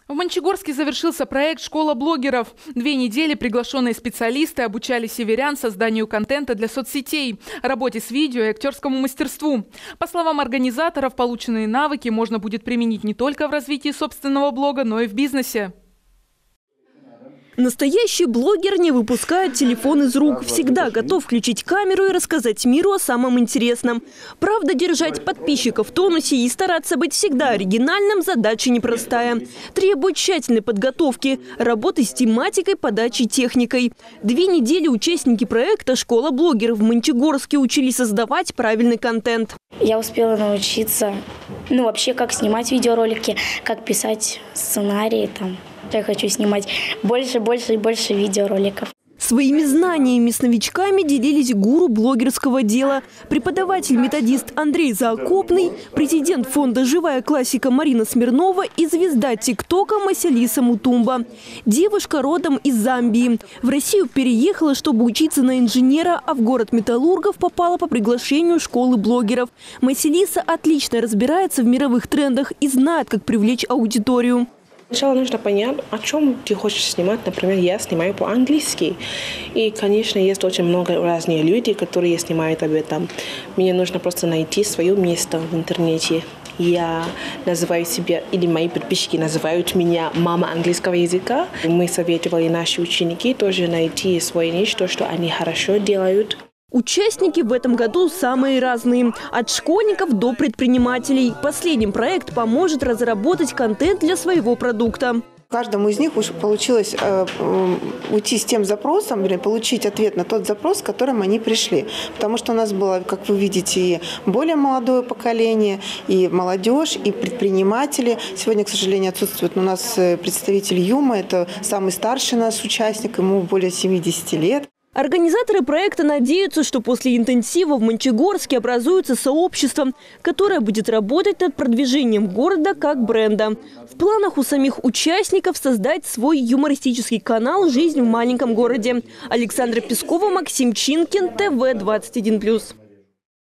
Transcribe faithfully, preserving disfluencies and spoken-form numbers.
В Мончегорске завершился проект «Школа блогеров». Две недели приглашенные специалисты обучали северян созданию контента для соцсетей, работе с видео и актерскому мастерству. По словам организаторов, полученные навыки можно будет применить не только в развитии собственного блога, но и в бизнесе. Настоящий блогер не выпускает телефон из рук. Всегда готов включить камеру и рассказать миру о самом интересном. Правда, держать подписчиков в тонусе и стараться быть всегда оригинальным – задача непростая. Требует тщательной подготовки, работы с тематикой, подачей, техникой. Две недели участники проекта «Школа блогеров» в Мончегорске учились создавать правильный контент. Я успела научиться, ну вообще, как снимать видеоролики, как писать сценарии там. Я хочу снимать больше, больше и больше видеороликов. Своими знаниями с новичками делились гуру блогерского дела. Преподаватель-методист Андрей Заокопный, президент фонда «Живая классика» Марина Смирнова и звезда ТикТока Масялиса Мутумба. Девушка родом из Замбии. В Россию переехала, чтобы учиться на инженера, а в город металлургов попала по приглашению школы блогеров. Масялиса отлично разбирается в мировых трендах и знает, как привлечь аудиторию. Сначала нужно понять, о чем ты хочешь снимать. Например, я снимаю по-английски. И, конечно, есть очень много разных людей, которые снимают об этом. Мне нужно просто найти свое место в интернете. Я называю себя, или мои подписчики называют меня мама английского языка. Мы советовали наши ученики тоже найти свое нечто, что они хорошо делают. Участники в этом году самые разные. От школьников до предпринимателей. Последний проект поможет разработать контент для своего продукта. Каждому из них уже получилось э, уйти с тем запросом, или получить ответ на тот запрос, с которым они пришли. Потому что у нас было, как вы видите, и более молодое поколение, и молодежь, и предприниматели. Сегодня, к сожалению, отсутствует у нас представитель ЮМА. Это самый старший наш участник, ему более семидесяти лет. Организаторы проекта надеются, что после интенсива в Мончегорске образуется сообщество, которое будет работать над продвижением города как бренда. В планах у самих участников создать свой юмористический канал «Жизнь в маленьком городе». Александра Пескова, Максим Чинкин, ТВ двадцать один плюс.